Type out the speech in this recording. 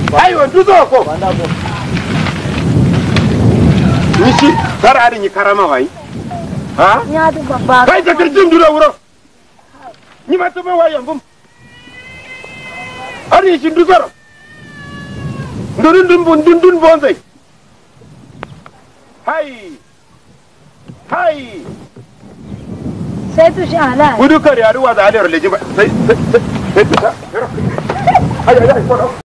ai wandu zo ko nishi kar arin yi karama wai ha nya du babba kai ka kirjin dura wuro ni ma to ba wayan bum ari shi dusaro ndun bonzai hai sai tu sha halal gudu kare aruwa da aliyar leji ba sai ta hai